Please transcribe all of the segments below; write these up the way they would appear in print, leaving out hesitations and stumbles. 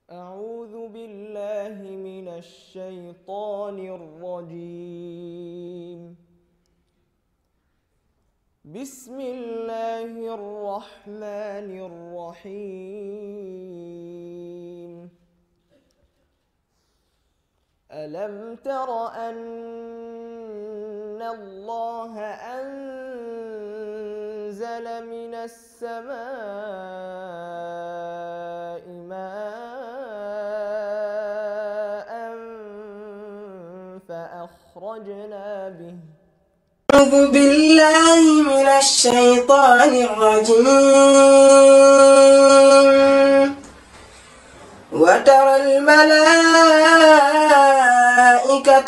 أعوذ بالله من الشيطان الرجيم. بسم الله الرحمن الرحيم. ألم تر أن الله أنزل من السماء ماء فأخرجنا به. أعوذ بالله من الشيطان الرجيم. وترى الملائكة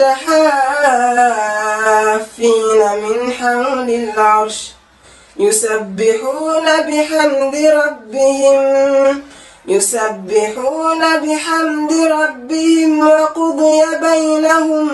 حافين من حول العرش يسبحون بحمد ربهم وقضي بينهم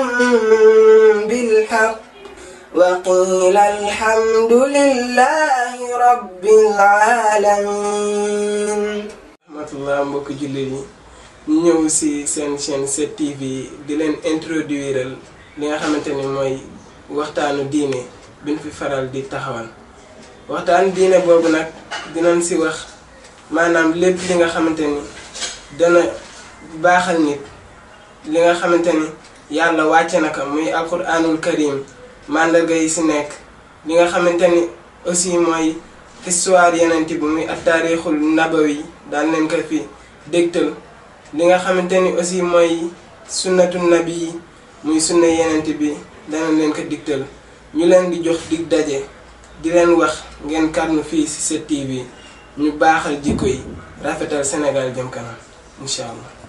بالحق وقيل الحمد لله رب العالمين. rahmatullah mbokk jullit yi ñu ñëw ci seen chaîne 7TV di leen introduire li nga xamante ni mooy waxtaanu diine biñ fi faral di taxawal. waxtaanu diine boobu nag dinañ ci wax maanaam lépp li nga xamante ni dana baaxal nit, li nga xamante ni yàlla wàcce na ko muy alquranul karim, màndarga yi ci nekk, li nga xamante ni aussi mooy histoire yeneen bi muy at-taarixul nabawi daan leen ko fi dégtal, li nga xamante ni aussi mooy sunnatu nabi muy sunna yeneen bi dana leen ko digtal. ñu leen di jox dig daje di leen wax ngeen kàddu fii ci 7TV ñu baaxal jikko yi rafetal Sénégal jëm kanam incha allah.